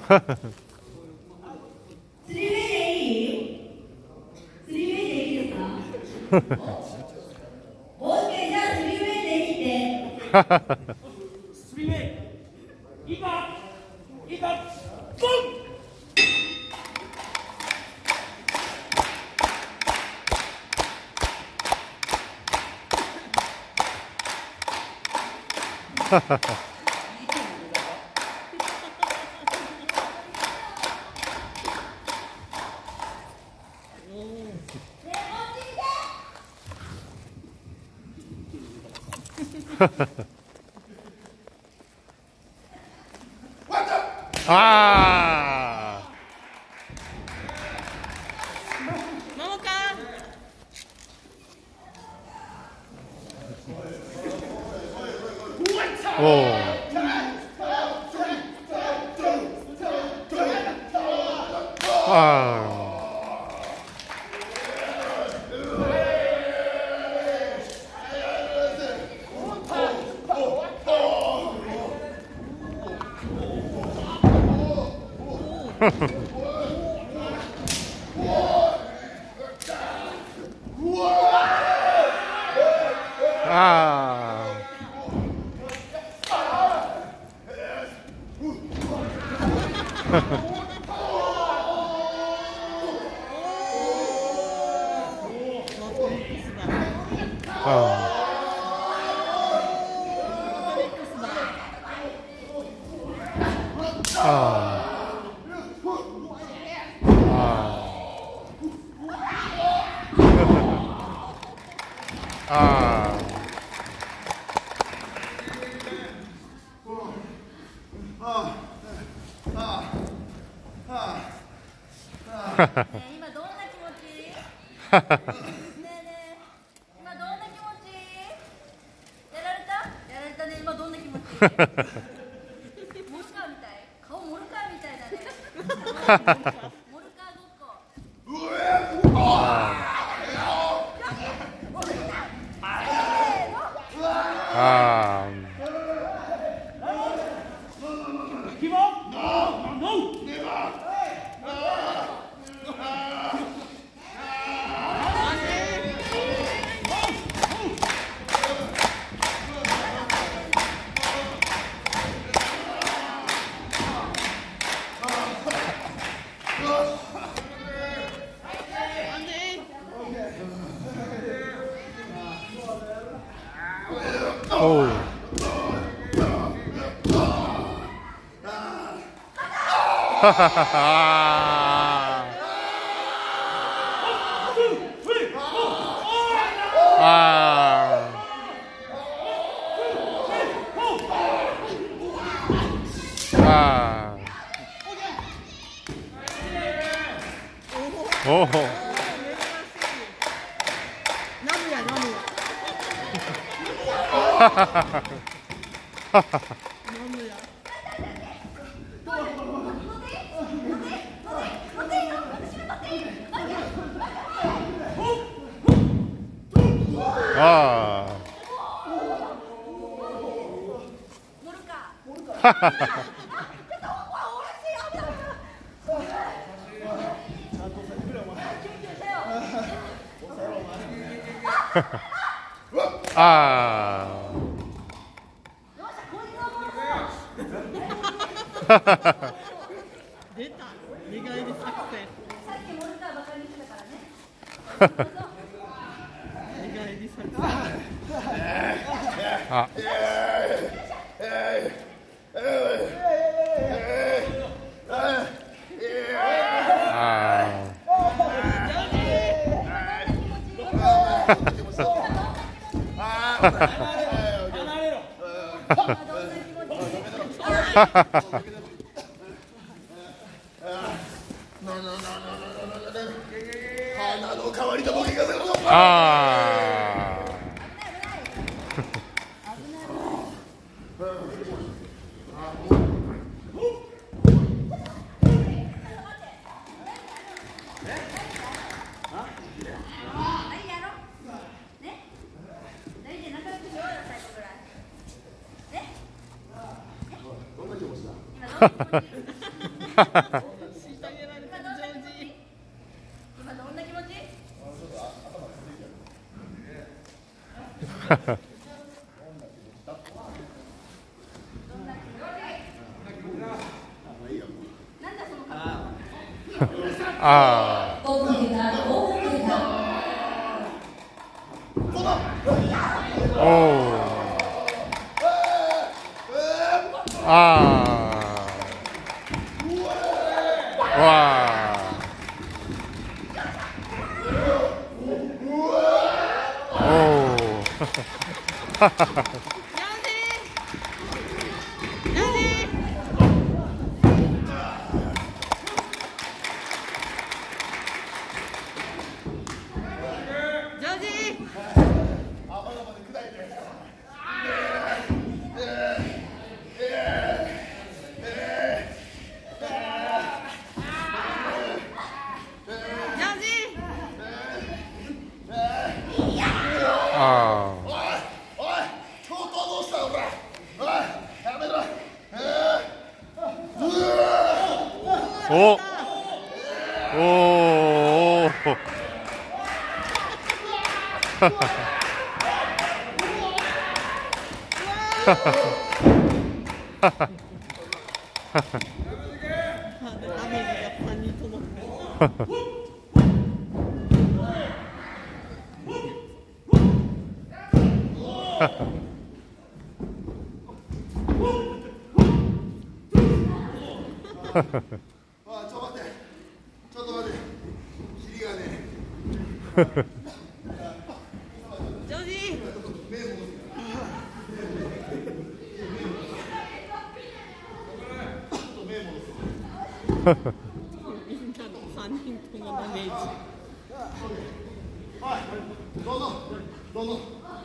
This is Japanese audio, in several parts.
スリーウェイでいい？スリーウェイでいいですか？オッケー、じゃあスリーウェイでいいって。 スリーウェイ。今、ボン。 ああ。おお。ああ。 今どんな気持ち？ねえねえ、今どんな気持ち？やられたね、今どんな気持ち？モルカーみたい、顔モルカーみたいだね。モルカーごっこ。 おお。 出た、寝返り作戦。 さっきモルカーばかりしてたからね。 寝返り作戦。 鼻の代わりとボケがするぞ。 今どんな気持ち？ げられてるジョージ。 今どんな気持ち？なんだその格好。 あ 5分経過、5分経過。 あ。おお。ああ。わあ。おお。あおいおい教頭どうしたおらおいやめろあ。お。おお。 アメリがパンに届く。 おいちょっと待ってちょっと待って尻がねジョージ。みんなの3人ともダメージ。 おいどうぞどうぞ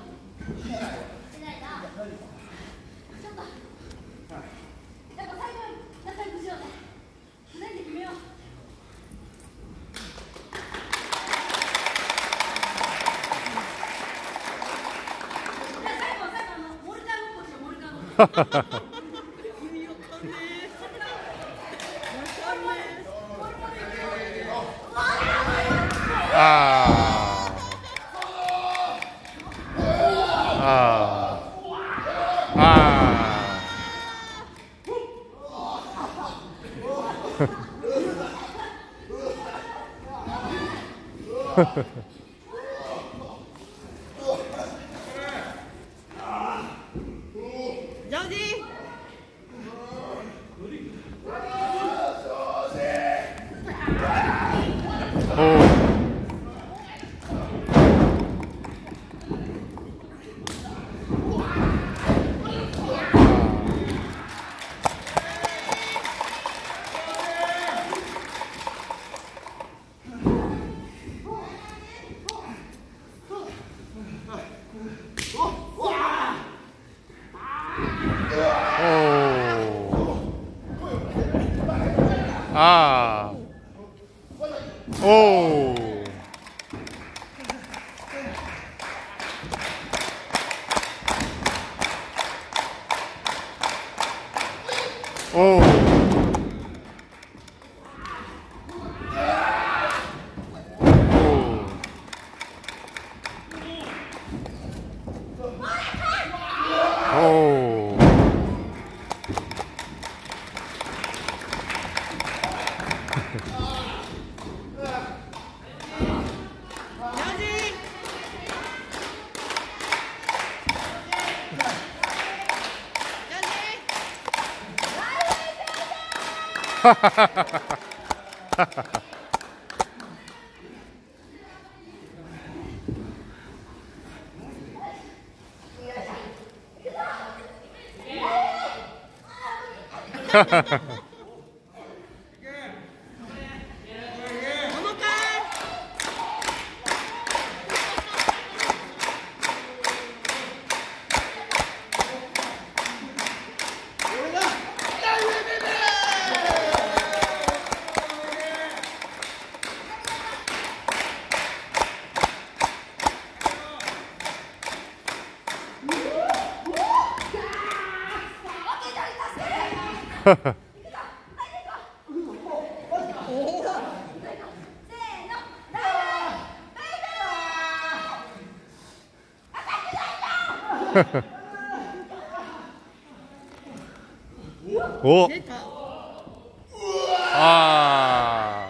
やっぱ最後仲良くしようね。2人で決めよう。じゃあ最後モルカーごっこしよう、モルカーごっこ。 意味わかんねえ。 ああ。ああ。ああ。 ジョージ。 おお。ああ。おお。おお。おお。はははは。 お出た。 あ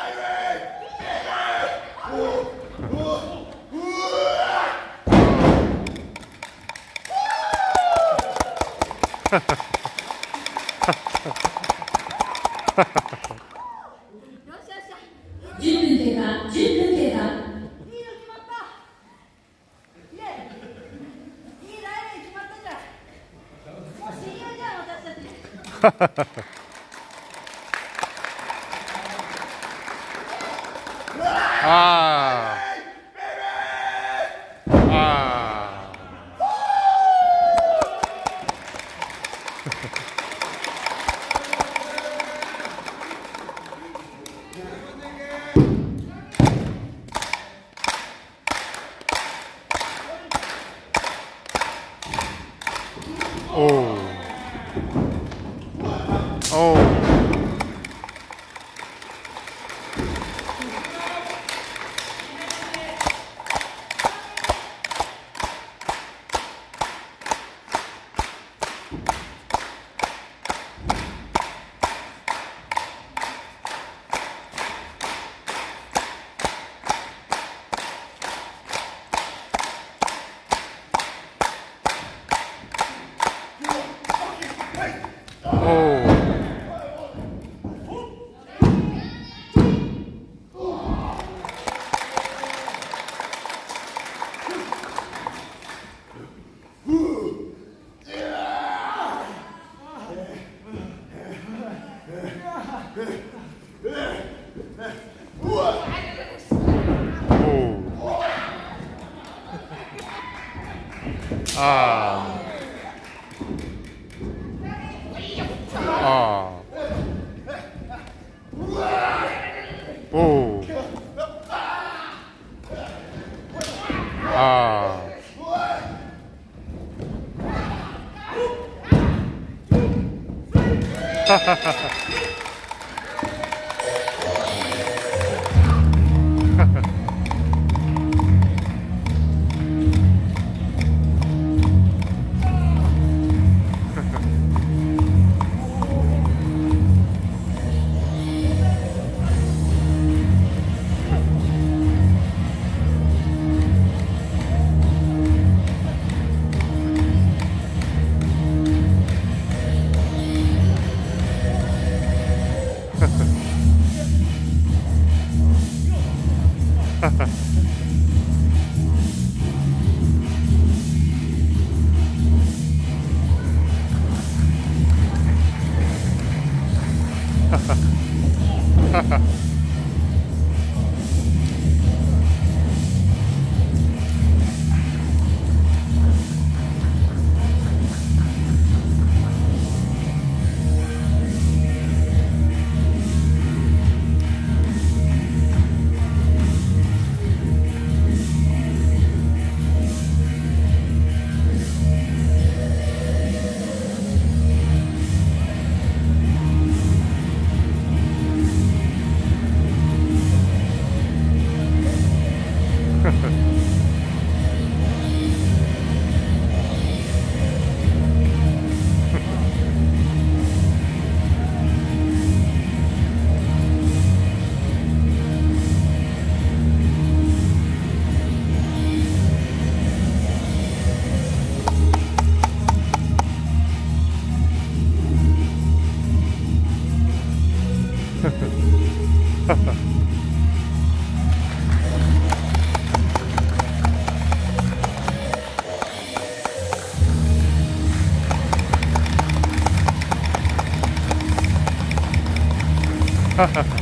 よっしゃよっしゃ。 10分経過、10分経過。 いいの決まった。イエイ。いいライブ決まったじゃん。もう親友じゃん私たち。 ああおおおおああおおああ